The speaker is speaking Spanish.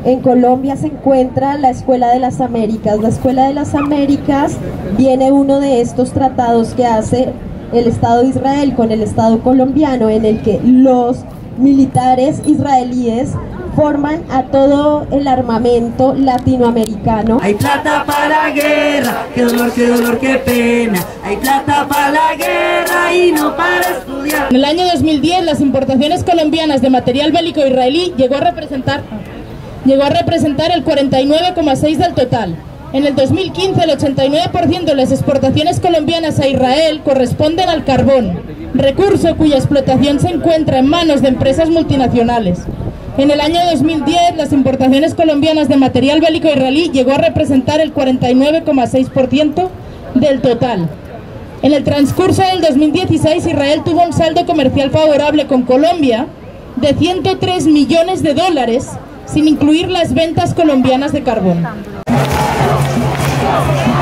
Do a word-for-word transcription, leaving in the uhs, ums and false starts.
En Colombia se encuentra la Escuela de las Américas. La Escuela de las Américas viene uno de estos tratados que hace el Estado de Israel con el Estado colombiano, en el que los militares israelíes forman a todo el armamento latinoamericano. Hay plata para la guerra, qué dolor, qué dolor, qué pena. Hay plata para la guerra y no para estudiar. En el año dos mil diez, las importaciones colombianas de material bélico israelí llegó a representar, llegó a representar el cuarenta y nueve coma seis por ciento del total. En el dos mil quince, el ochenta y nueve por ciento de las exportaciones colombianas a Israel corresponden al carbón, recurso cuya explotación se encuentra en manos de empresas multinacionales. En el año dos mil diez, las importaciones colombianas de material bélico israelí llegó a representar el cuarenta y nueve coma seis por ciento del total. En el transcurso del dos mil dieciséis, Israel tuvo un saldo comercial favorable con Colombia de ciento tres millones de dólares, sin incluir las ventas colombianas de carbón.